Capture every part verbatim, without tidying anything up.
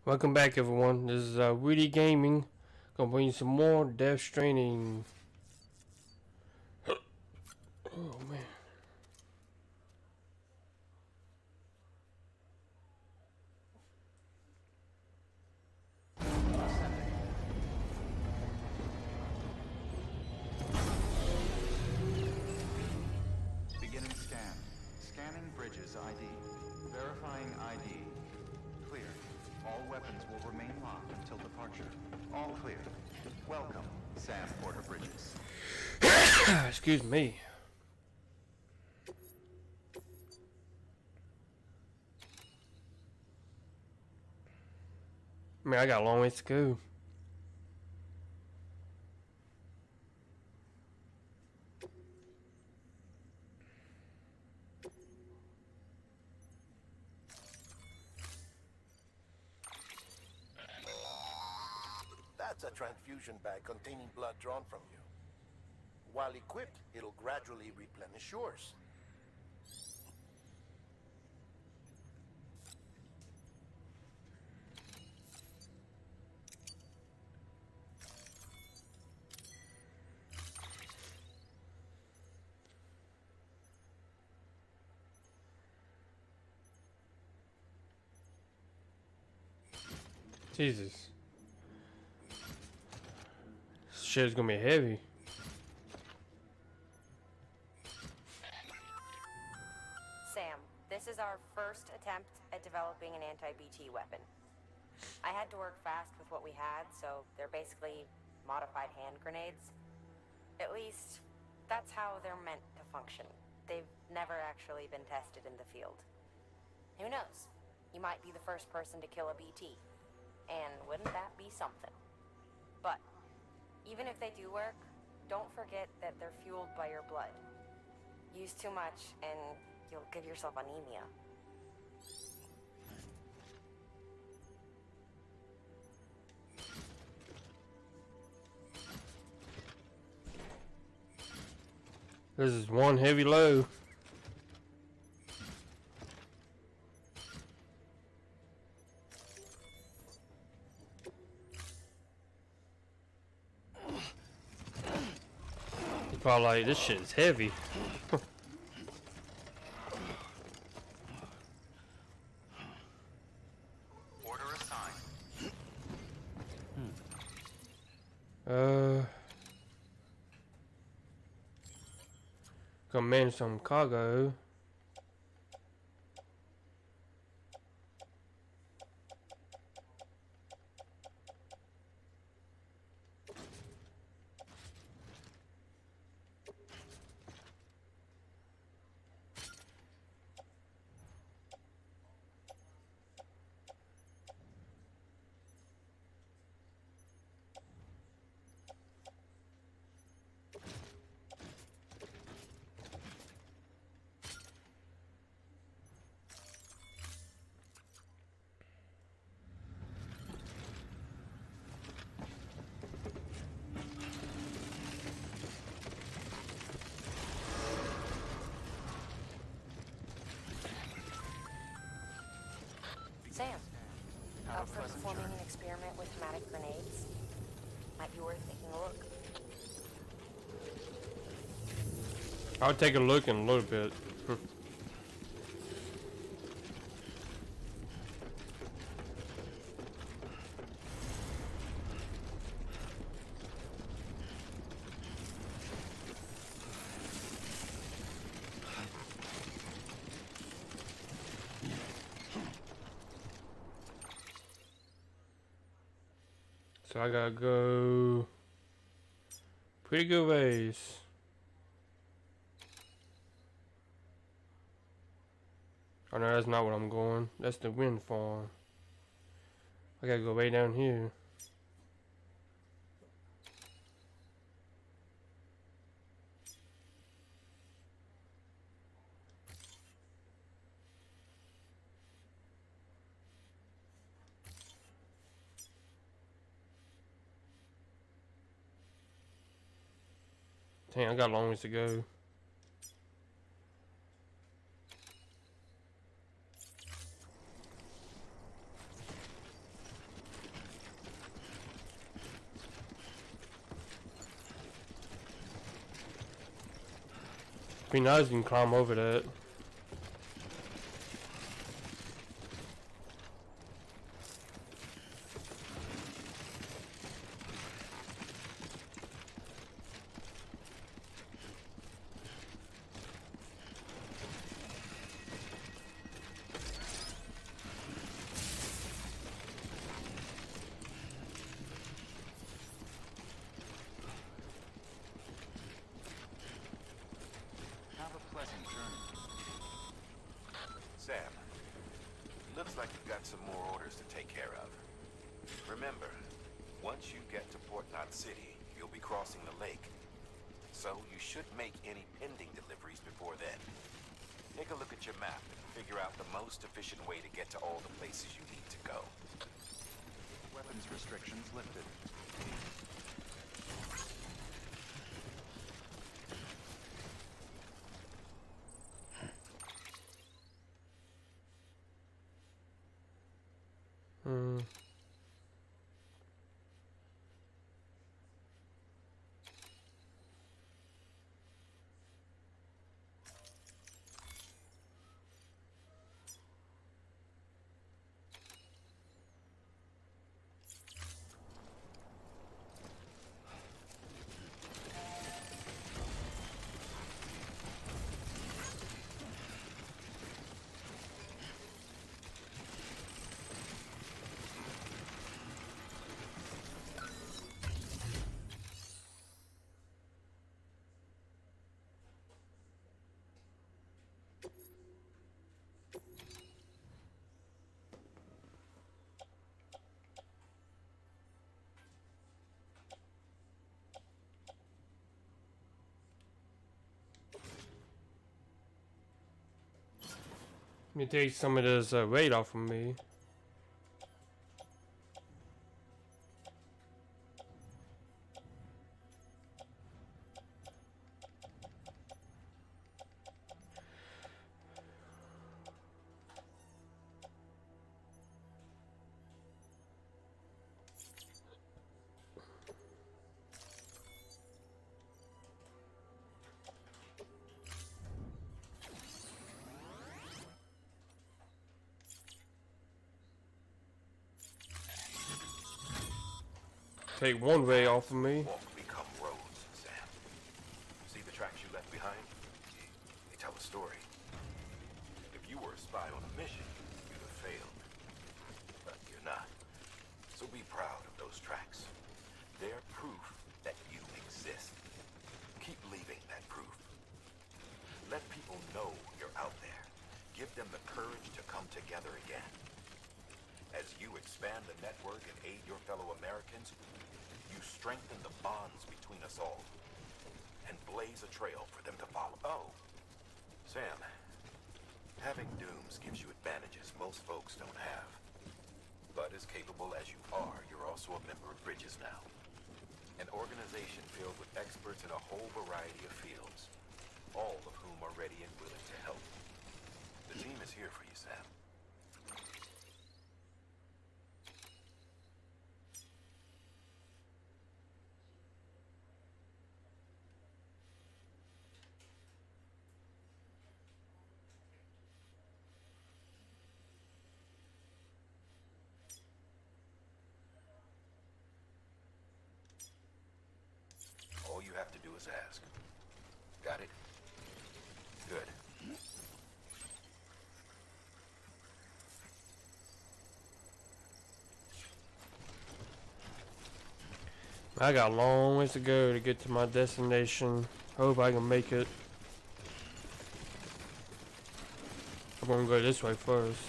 Welcome back, everyone. This is uh, Weedy Gaming. Gonna bring you some more Death Stranding. Oh man. Beginning scan. Scanning bridges I D. Verifying I D. Clear. All weapons will remain locked until departure. All clear. Welcome, Sam Porter Bridges. Excuse me. Man, I got a long ways to go. That's a transfusion bag containing blood drawn from you. While equipped, it'll gradually replenish yours. Jesus. This shit's gonna be heavy. Sam, this is our first attempt at developing an anti-B T weapon. I had to work fast with what we had, so they're basically modified hand grenades. At least, that's how they're meant to function. They've never actually been tested in the field. Who knows? You might be the first person to kill a B T. And wouldn't that be something? But, even if they do work, don't forget that they're fueled by your blood. Use too much and you'll give yourself anemia. This is one heavy load. You're probably like, this shit is heavy. Order assigned. Uh, gonna manage some cargo. Sam, up for performing an experiment with Hematic grenades? Might be worth taking a look. I'll take a look in a little bit. So I gotta go pretty good ways. Oh no, that's not what I'm going. That's the wind farm. I gotta go way down here. Dang, I got a long ways to go. Be nice if you can climb over that. Have a pleasant journey. Sam, looks like you've got some more orders to take care of. Remember, once you get to Port Knot City, you'll be crossing the lake. So you should make any pending deliveries before then. Take a look at your map and figure out the most efficient way to get to all the places you need to go. Weapons restrictions lifted. Hmm. Let me take some of this uh, weight off of me. Take one way off of me. Walk become roads, Sam. See the tracks you left behind? They tell a story. If you were a spy on a mission, you'd have failed. But you're not. So be proud of those tracks. They're proof that you exist. Keep leaving that proof. Let people know you're out there. Give them the courage to come together again. As you expand the network and aid your fellow Americans, you strengthen the bonds between us all, and blaze a trail for them to follow. Oh, Sam, having dooms gives you advantages most folks don't have. But as capable as you are, you're also a member of Bridges now. An organization filled with experts in a whole variety of fields, all of whom are ready and willing to help. The team is here for you, Sam. All you have to do is ask. Got it? Good. I got a long ways to go to get to my destination. Hope I can make it. I'm gonna go this way first.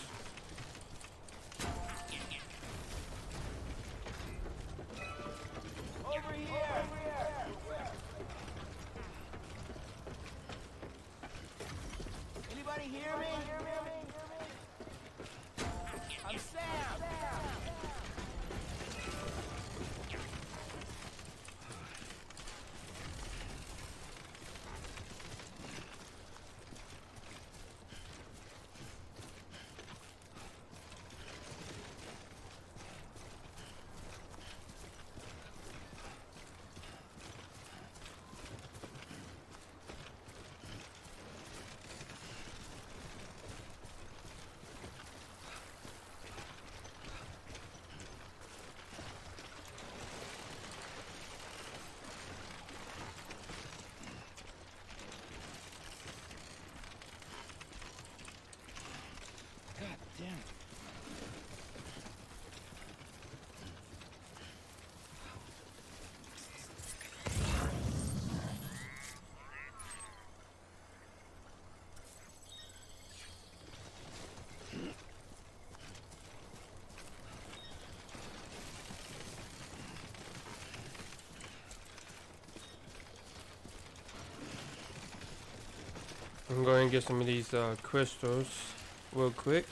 I'm going to get some of these uh, crystals real quick.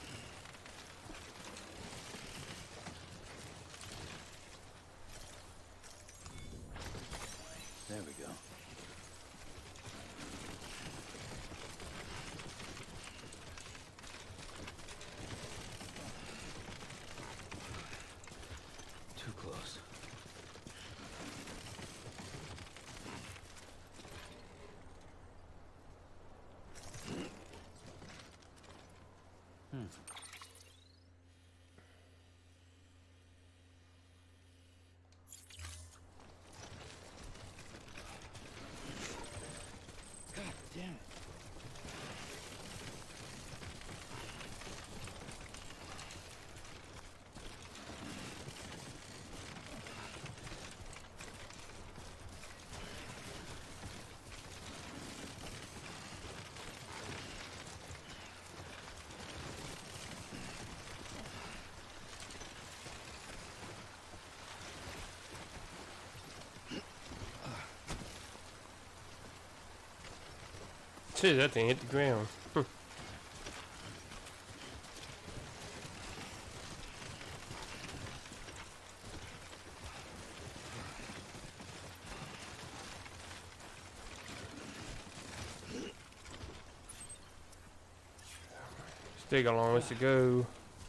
There we go. Too close. Hmm. God damn it. Shit, that thing hit the ground. Still got a long ways to go.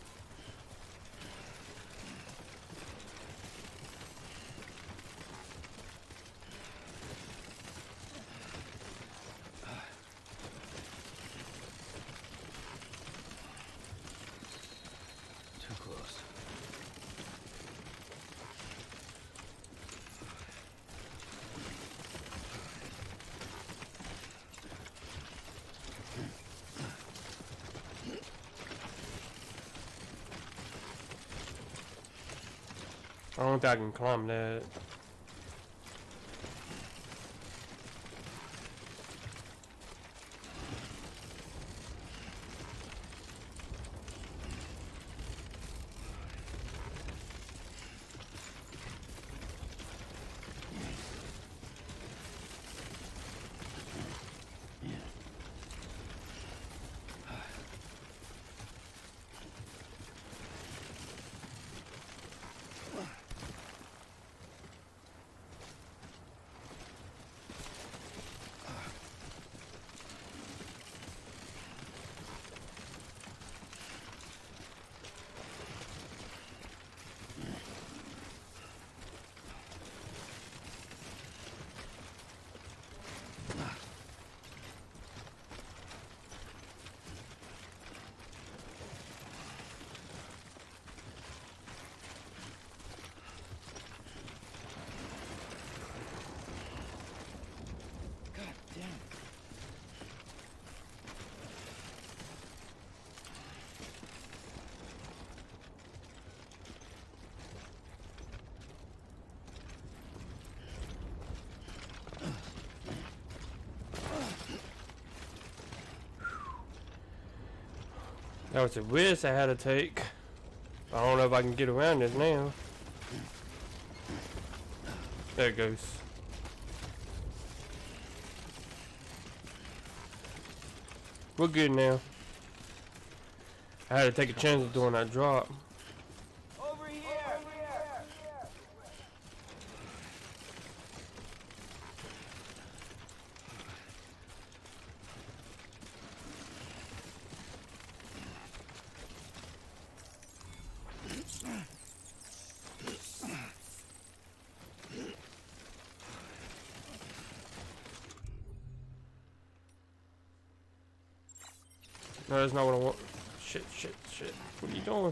Too close. I don't think I can climb that. God damn it. That was a risk I had to take. I don't know if I can get around this now. There it goes. We're good now. I had to take a chance of doing that drop. Over here! No, that's not what I want. Shit, shit, shit. What are you doing?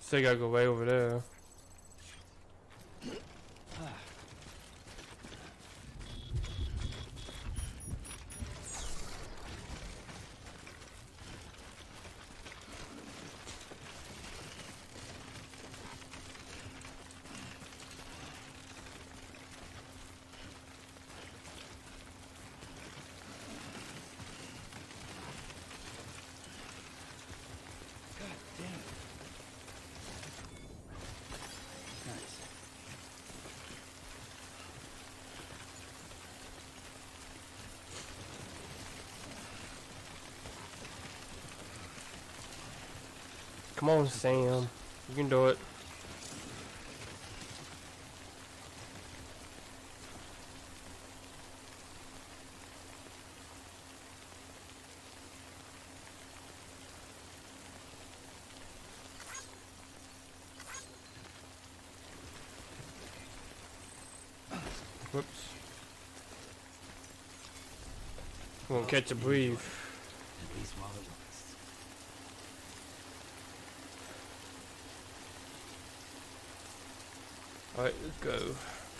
Still gotta go way over there. Come on, Sam. You can do it. Whoops. Won't catch a breathe. At least while it lasts. Alright, let's go.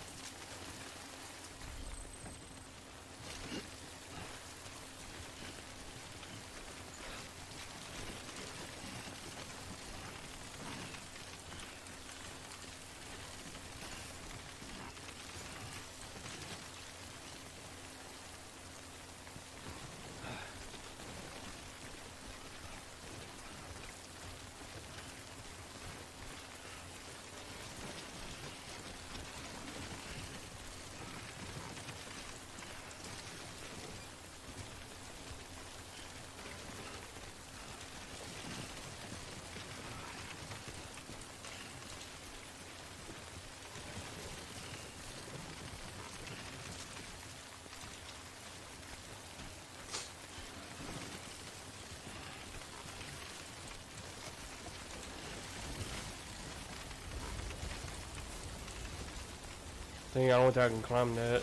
I think I don't think I can climb that.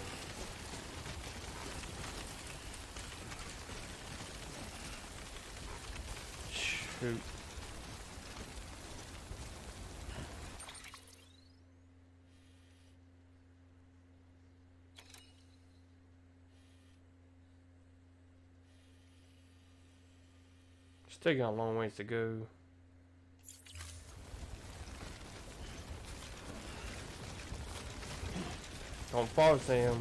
Shoot. Still got a long ways to go. Don't fall, Sam.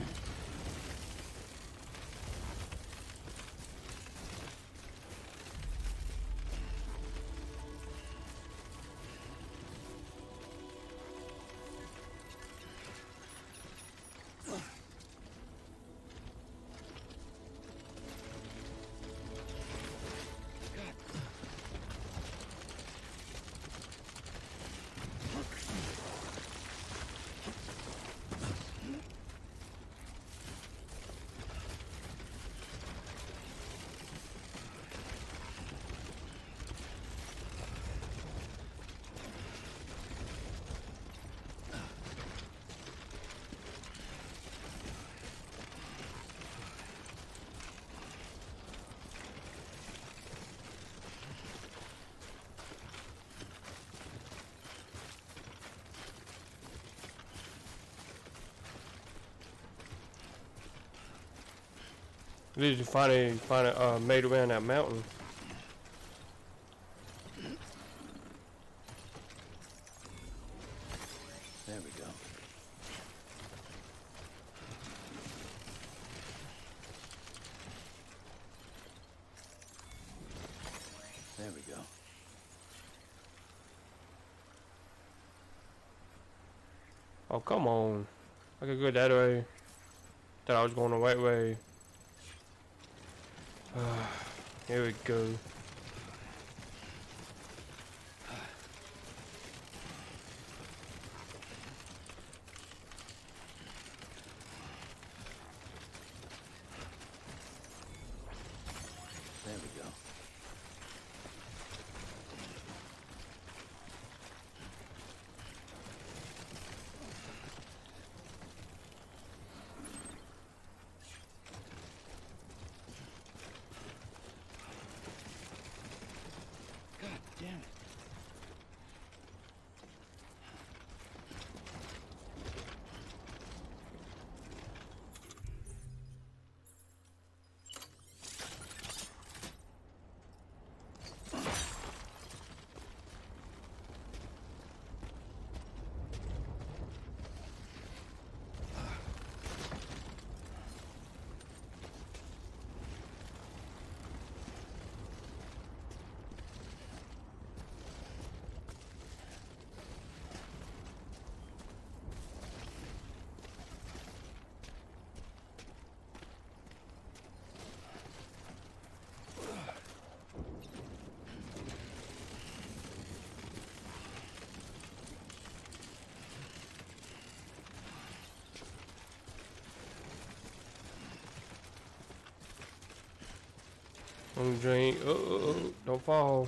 Did you finally find it, uh, made around that mountain? There we go. There we go. Oh, come on. I could go that way. Thought I was going the right way. Here we go. There we go. Don't drink. Oh, oh, oh, don't fall.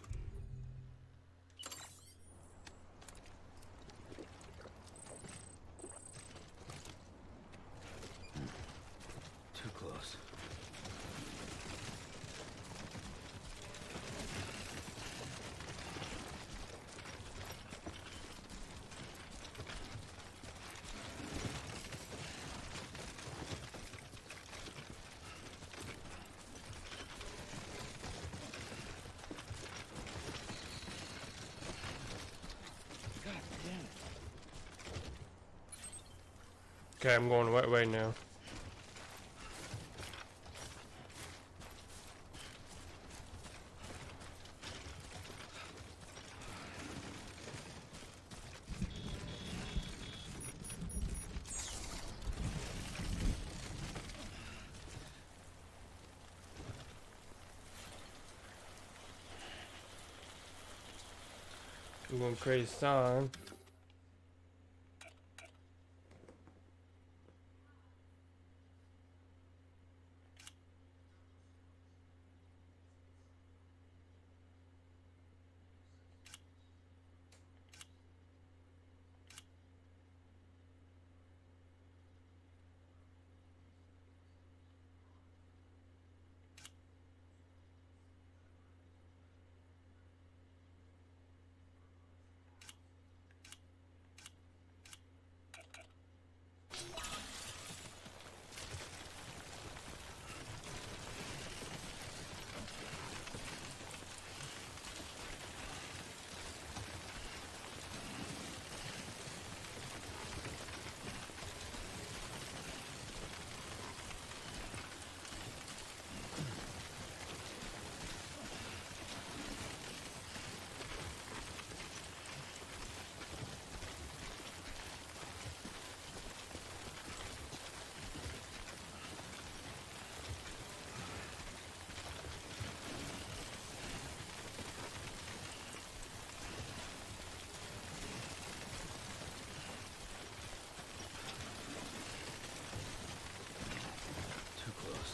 Too close. Okay, I'm going the right way now. I'm going to create a sign. Too close.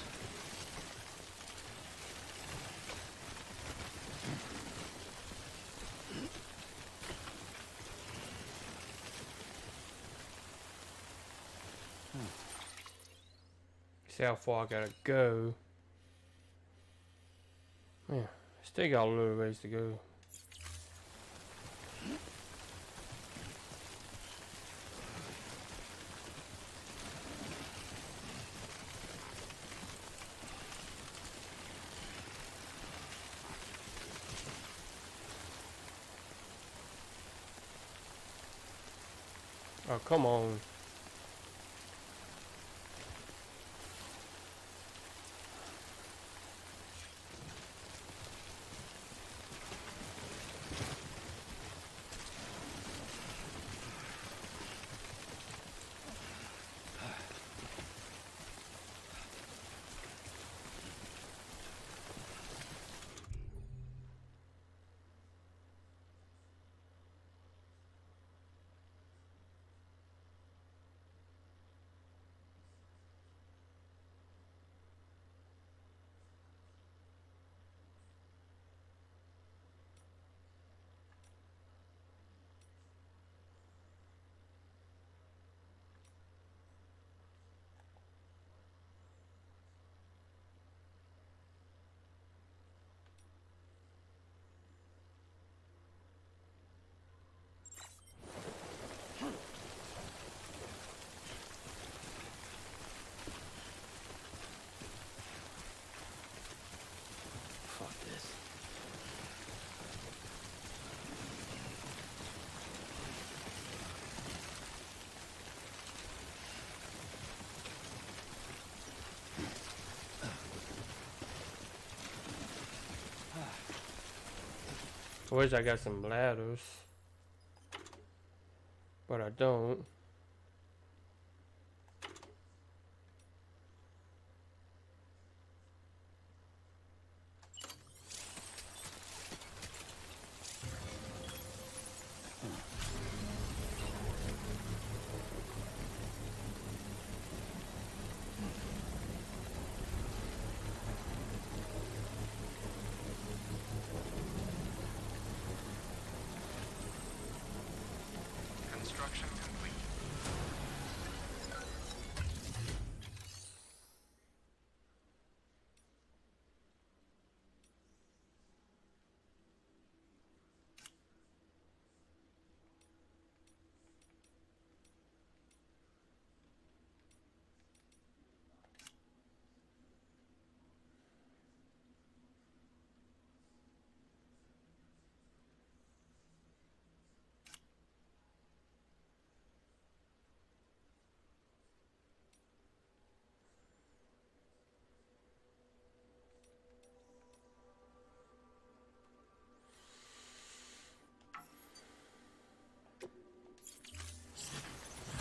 See how far I gotta go. Yeah, still got a little ways to go. Oh, come on. Fuck this. I wish I got some ladders, but I don't.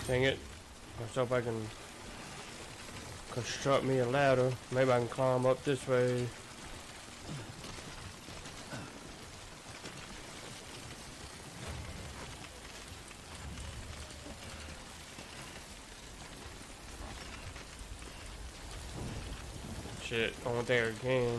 Dang it. Let's hope I can construct me a ladder. Maybe I can climb up this way. Shit, on there again.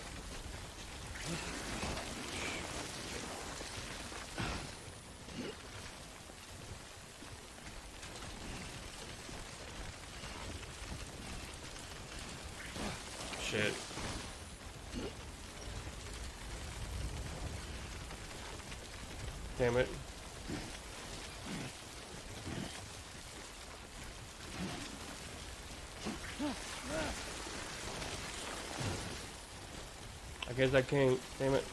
Shit. Damn it. I guess I can't. Damn it.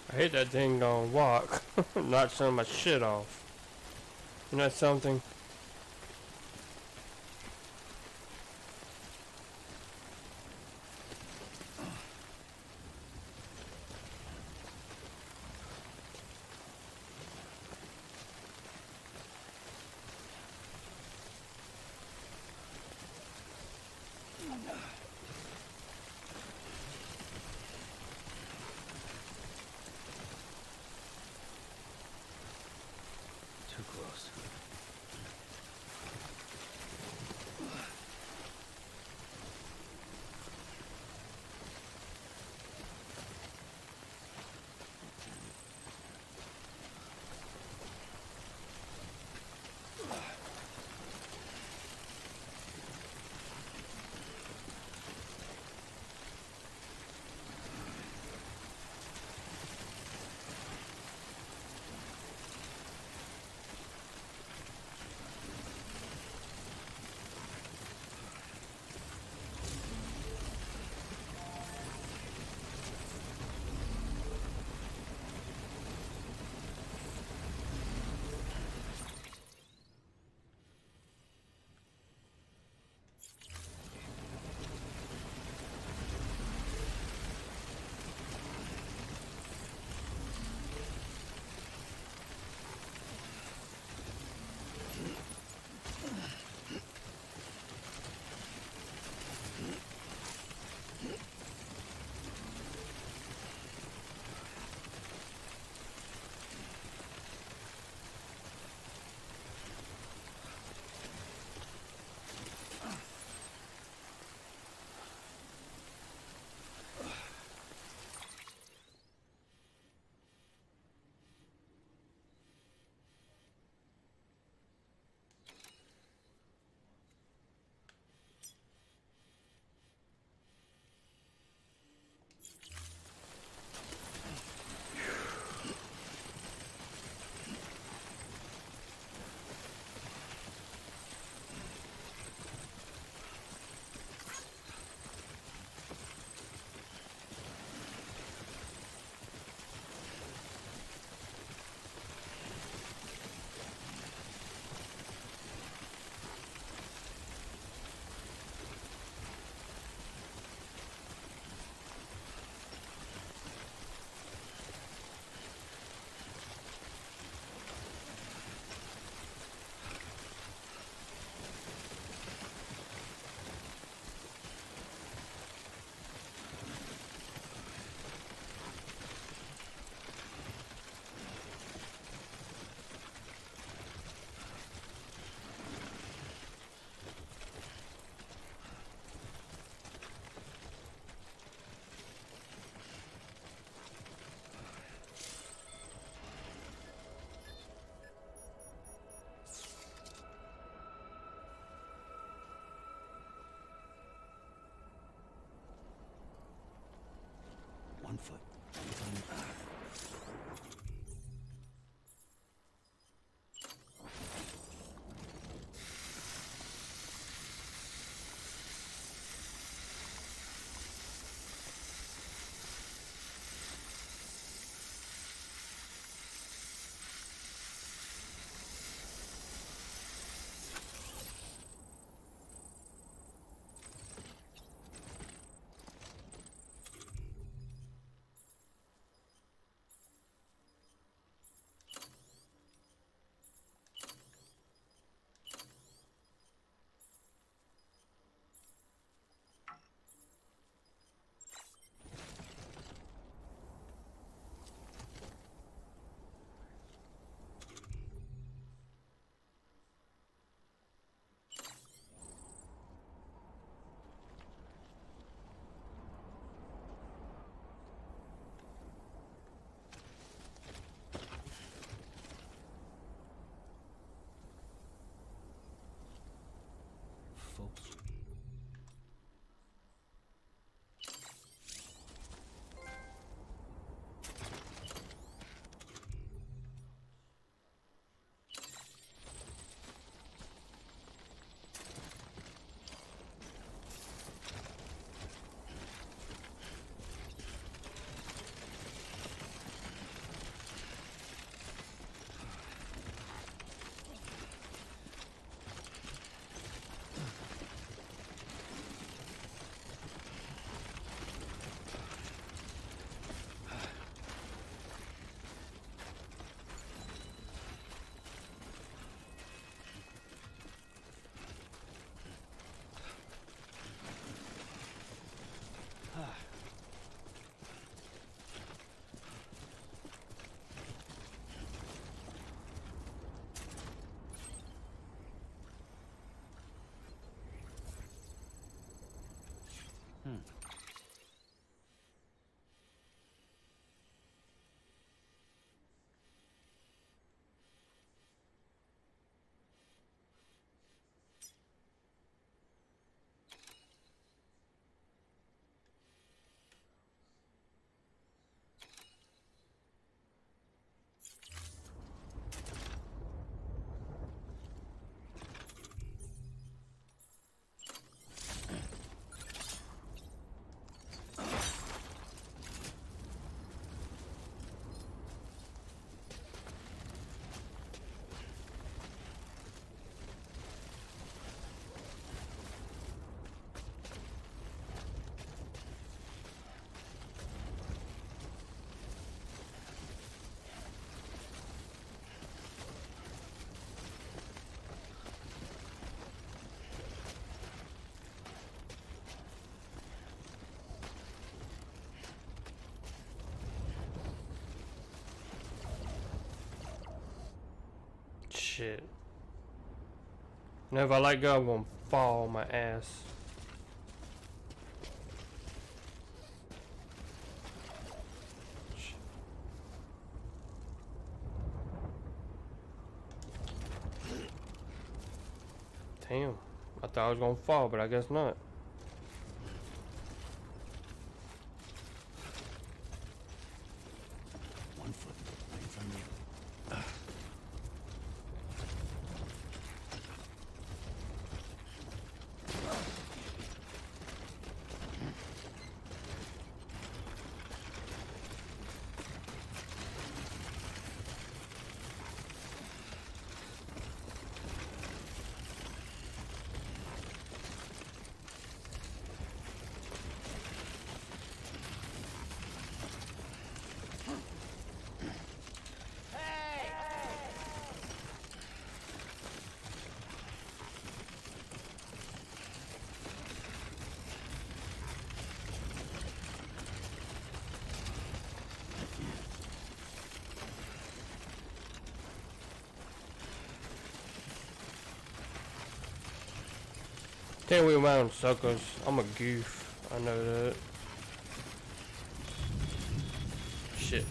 I hate that thing gonna walk. Not showing my shit off. Isn't that something? Too close. Shit. Now if I let go, I'm gonna fall on my ass. Shit. Damn. I thought I was gonna fall, but I guess not. One foot away from you. Can't wheel around suckers. I'm a goof. I know that. Shit.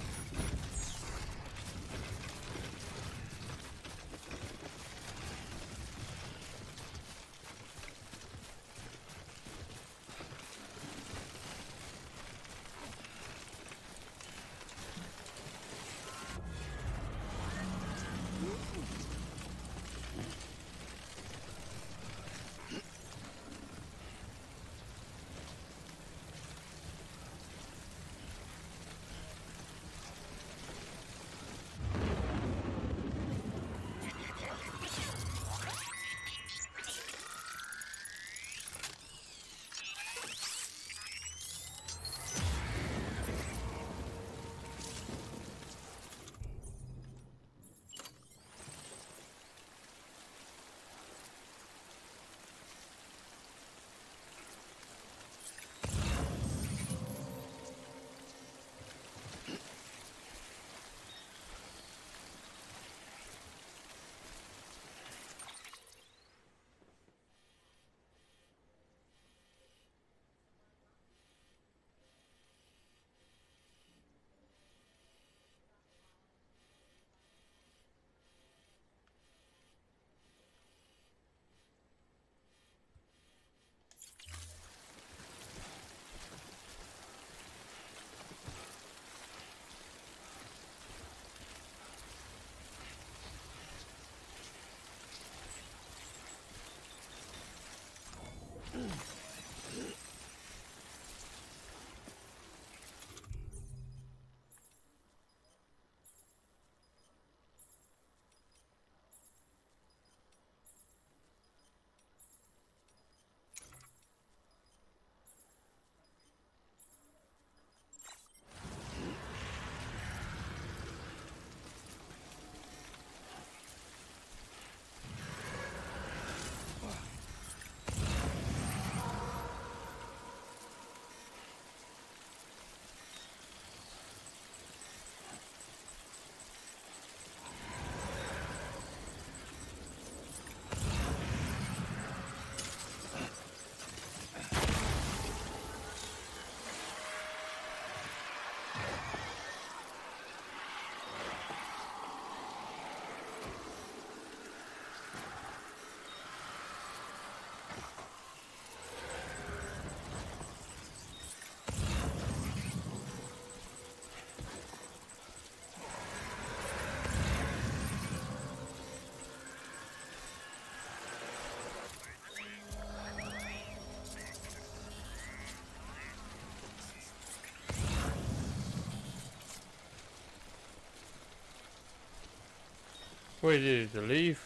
Wait, did it leave?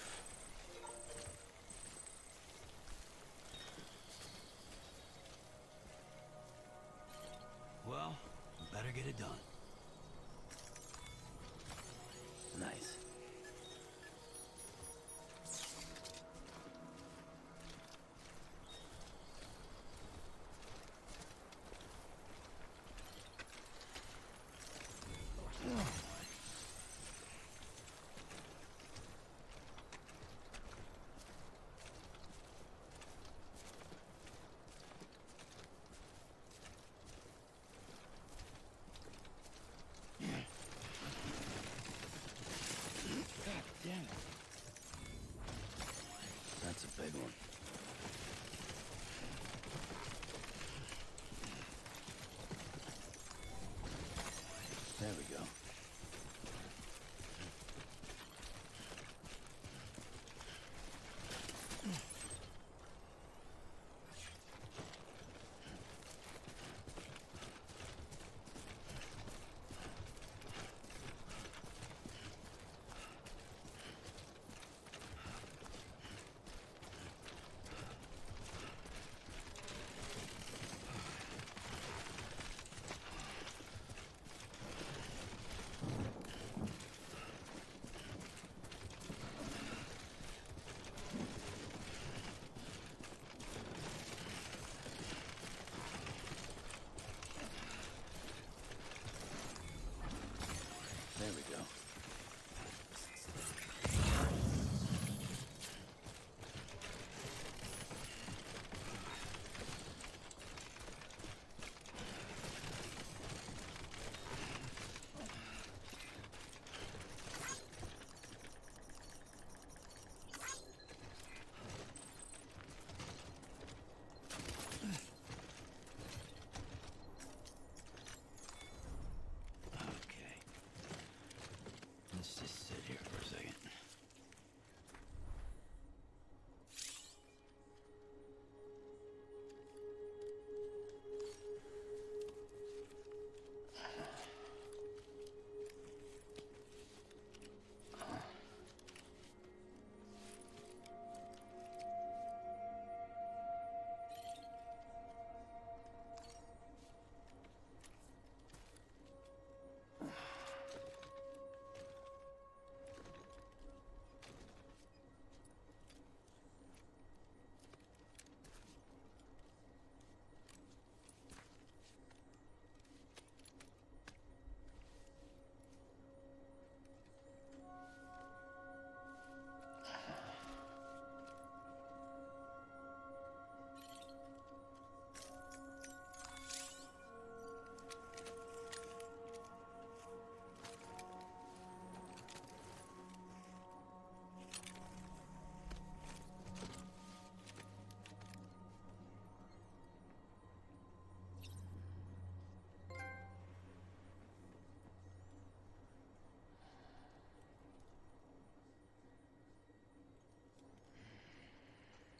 Well, we better get it done. Nice.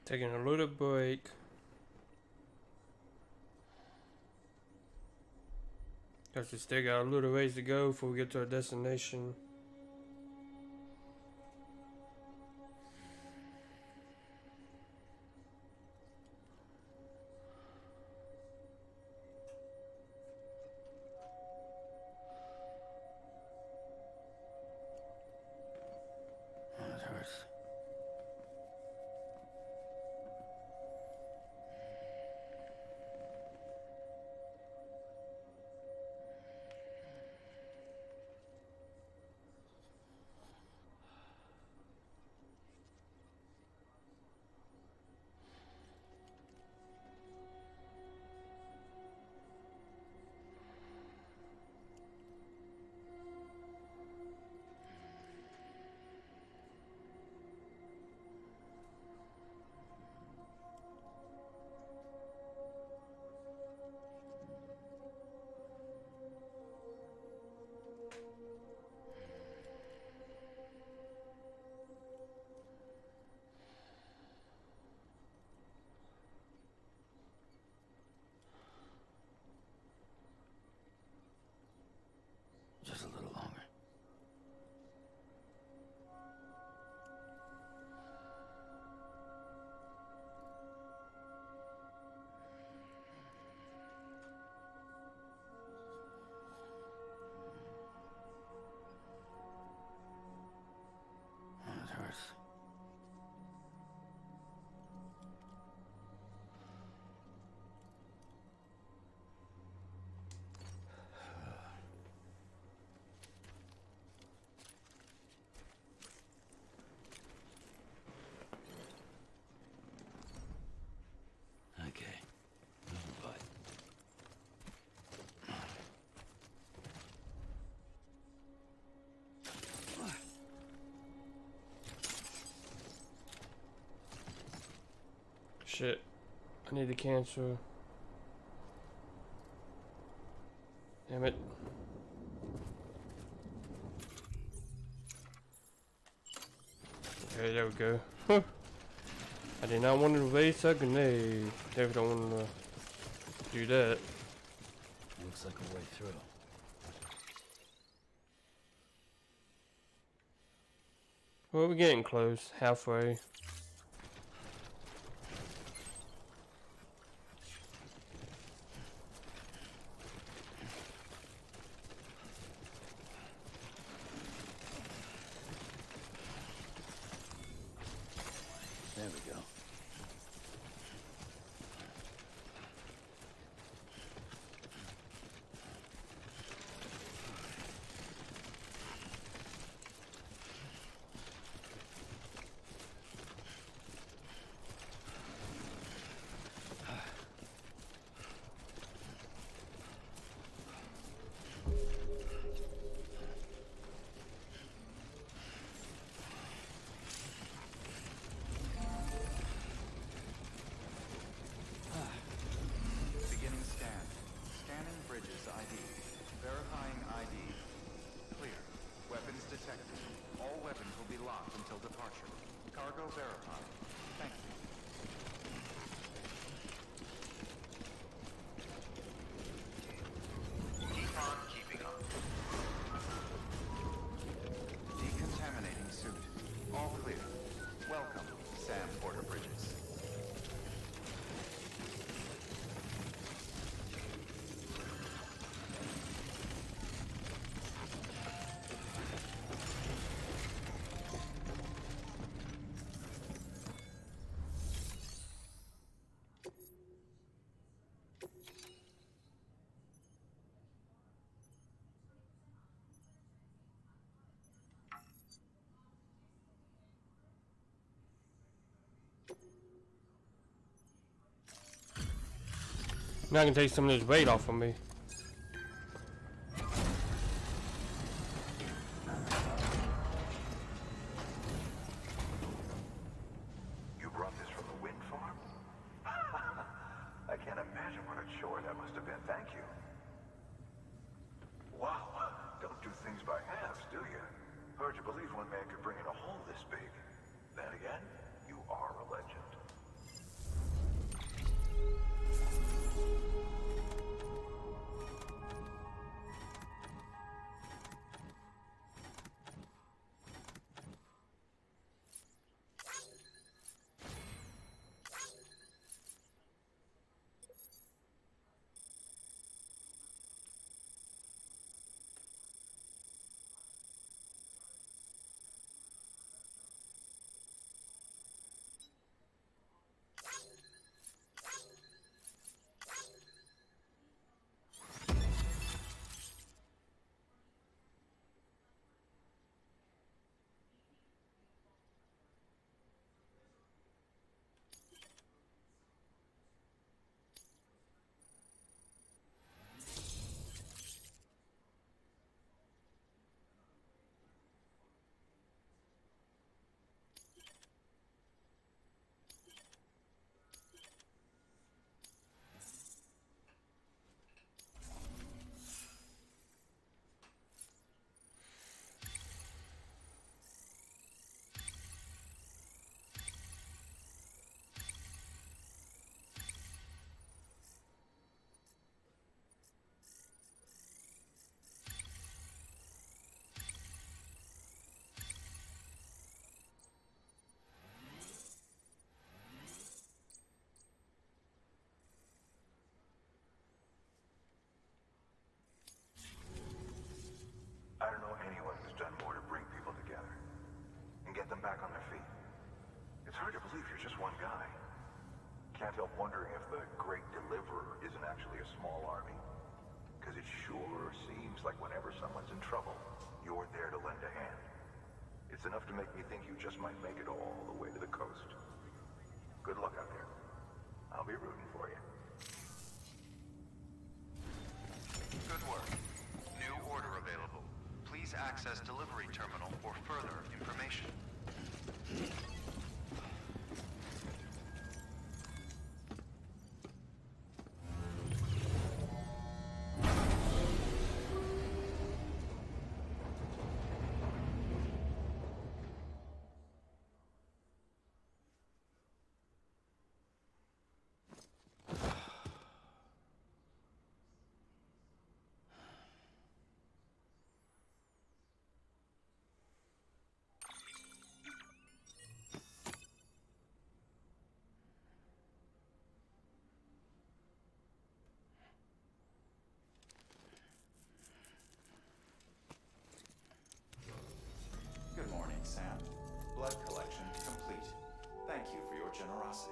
Taking a little break. Cause we still got a little ways to go before we get to our destination. Oh, it hurts. Just a little longer. Oh, it hurts. Okay. But Shit. I need to cancel. Damn it. Okay, there we go. I did not want to waste a grenade. Definitely don't want to do that. looks like a way through. Well, we're getting close. Halfway. There we go. Beginning scan. Scanning bridges I D. Verifying I D. Clear. Weapons detected. All weapons will be locked until departure. Cargo verified. Thank you. Keep on keeping on. Decontaminating suit. All clear. Welcome, Sam Porter Bridges. Now I can take some of this weight off of me. You brought this from the wind farm? I can't imagine what a chore that must have been. Thank you. Wow. Don't do things by halves, do you? Hard to believe one man could bring in a hole this big. Then again, you are a legend. back on their feet. It's hard to believe you're just one guy. Can't help wondering if the Great Deliverer isn't actually a small army. Because it sure seems like whenever someone's in trouble, you're there to lend a hand. It's enough to make me think you just might make it all the way to the coast. Good luck out there. I'll be rooting for you. Good work. New order available. Please access delivery terminal for further information. Good morning, Sam. Blood collection complete. Thank you for your generosity.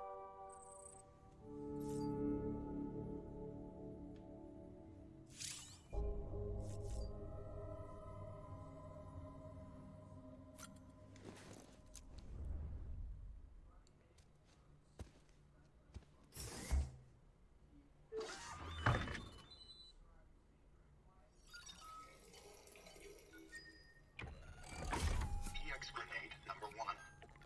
Grenade number one.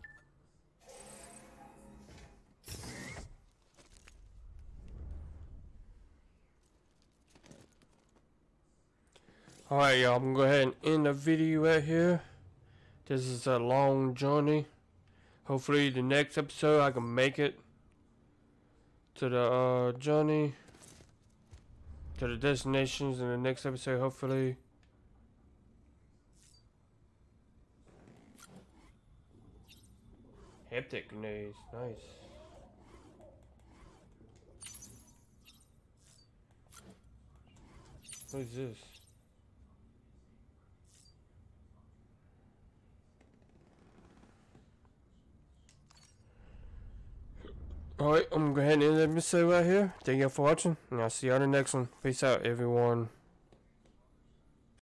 Alright, y'all, I'm gonna go ahead and end the video right here. This is a long journey. Hopefully, the next episode I can make it to the uh, journey, to the destinations in the next episode, hopefully. Hematic grenades, nice. What is this? Alright, I'm gonna go ahead and end the episode right here. Thank you for watching, and I'll see you on the next one. Peace out, everyone.